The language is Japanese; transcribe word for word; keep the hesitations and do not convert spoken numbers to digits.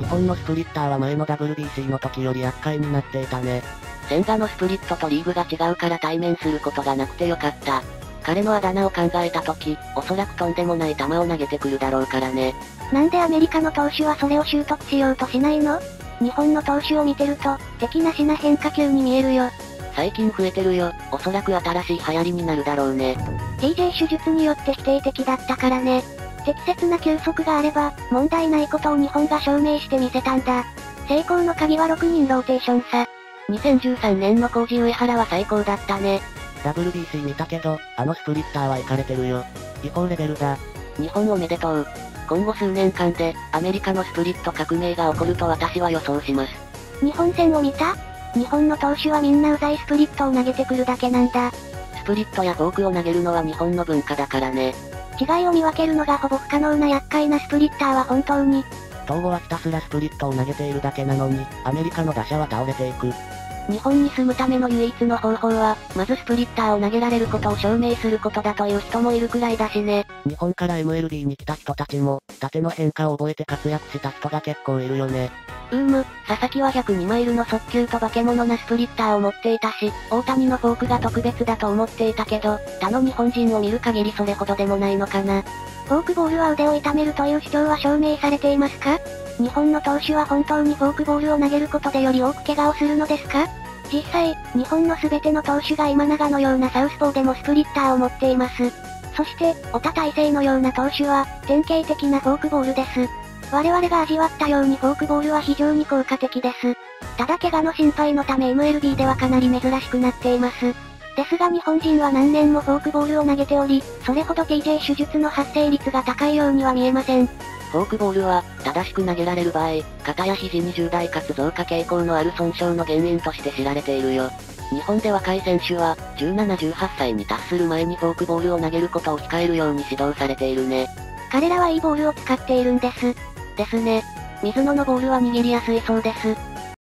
本のスプリッターは前の ダブリュービーシー の時より厄介になっていたね。 千賀のスプリットとリーグが違うから対面することがなくてよかった。彼のあだ名を考えた時、おそらくとんでもない球を投げてくるだろうからね。 なんでアメリカの投手はそれを習得しようとしないの？日本の投手を見てると、敵なしな変化球に見えるよ。 最近増えてるよ。おそらく新しい流行りになるだろうね。 ティージェー 手術によって否定的だったからね。適切な球速があれば、問題ないことを日本が証明してみせたんだ。成功の鍵はろくにんローテーションさ。 にせんじゅうさんねんの工事上原は最高だったね。 ダブリュービーシー 見たけど、あのスプリッターはイカれてるよ。違法レベルだ。 日本おめでとう。今後数年間で、アメリカのスプリット革命が起こると私は予想します。 日本戦を見た？日本の投手はみんなうざいスプリットを投げてくるだけなんだ。 スプリットやフォークを投げるのは日本の文化だからね。 違いを見分けるのがほぼ不可能な厄介なスプリッターは本当に。 東郷はひたすらスプリットを投げているだけなのに、アメリカの打者は倒れていく。 日本に住むための唯一の方法は、まずスプリッターを投げられることを証明することだという人もいるくらいだしね。 日本から エムエルビー に来た人たちも、縦の変化を覚えて活躍した人が結構いるよね。 うーむ、佐々木はひゃくにマイルの速球と化け物なスプリッターを持っていたし、大谷のフォークが特別だと思っていたけど、他の日本人を見る限りそれほどでもないのかな。 フォークボールは腕を痛めるという主張は証明されていますか？日本の投手は本当にフォークボールを投げることでより多く怪我をするのですか？実際、日本の全ての投手が今永のようなサウスポーでもスプリッターを持っています。そして、小田大成のような投手は、典型的なフォークボールです。我々が味わったようにフォークボールは非常に効果的です。ただ怪我の心配のため エムエルビー ではかなり珍しくなっています。ですが日本人は何年もフォークボールを投げており、それほど ティージェー 手術の発生率が高いようには見えません。 フォークボールは、正しく投げられる場合、肩や肘に重大かつ増加傾向のある損傷の原因として知られているよ。日本で若い選手は、じゅうなな、じゅうはっさいに達する前にフォークボールを投げることを控えるように指導されているね。 彼らはいいボールを使っているんです。 ですね。水野のボールは握りやすいそうです。